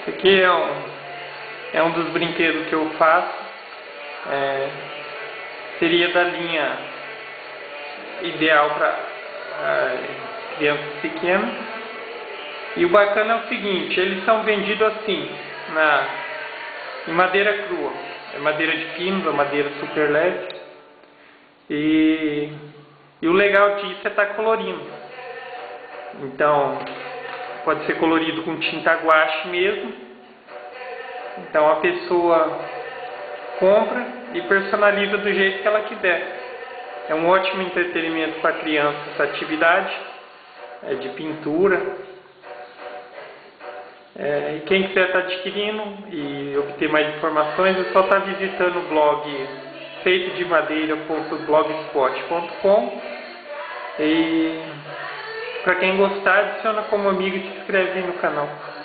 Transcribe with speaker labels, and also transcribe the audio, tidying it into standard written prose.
Speaker 1: Esse aqui é um dos brinquedos que eu faço. Seria da linha ideal para crianças pequenas. E o bacana é o seguinte, eles são vendidos assim, em madeira crua. É madeira de pino, é madeira super leve. E o legal disso é estar colorindo. Então, pode ser colorido com tinta guache mesmo. Então a pessoa compra e personaliza do jeito que ela quiser. É um ótimo entretenimento para criança essa atividade de pintura. E quem quiser estar adquirindo e obter mais informações é só estar visitando o blog feitodemadera.blogspot.com. E para quem gostar, adiciona como amigo e se inscreve no canal.